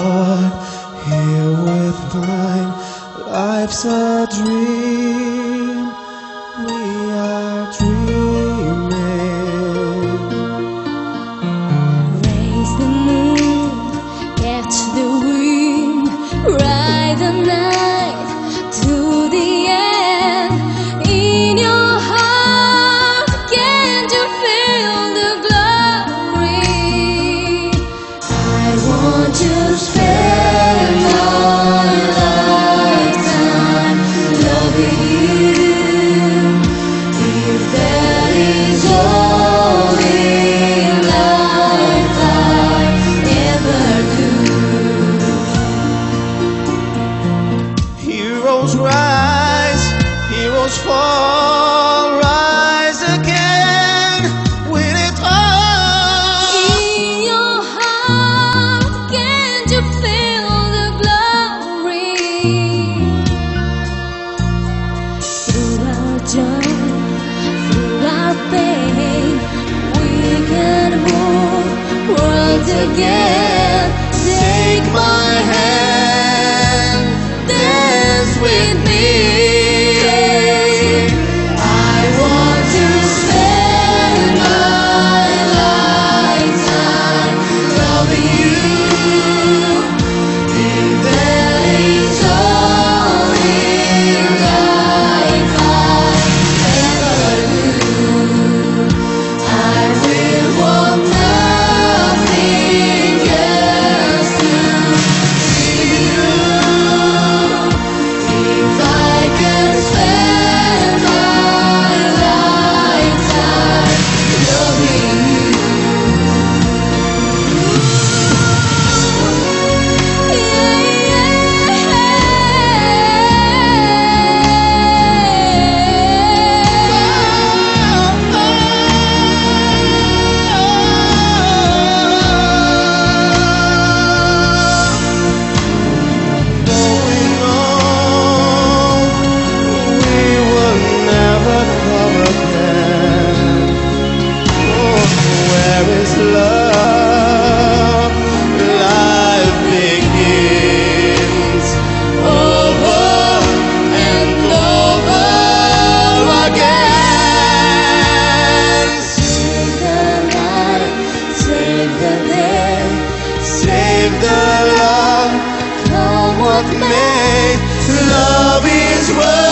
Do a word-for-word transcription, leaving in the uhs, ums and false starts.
heart here with mine. Life's a dream, we are dreaming. Raise the moon, catch the wind, ride the night to the end. In your heart, can't you feel the glory? I want to spend my lifetime loving you. If that is all in life I ever do. Heroes rise, heroes fall, rise again, win it all. In your heart, can't you feel the glory? Through our joy, through our pain, we can move worlds again. Take my hand, dance with me. I want to spend my lifetime loving you. If that is all in life I ever do, I will want nothing else to see you. If I can spend my lifetime loving you. Going on, we will never come again. Oh, where is love? Life begins over and over again. Save the night, save the day, Save the love, come what what may. may. Love is worth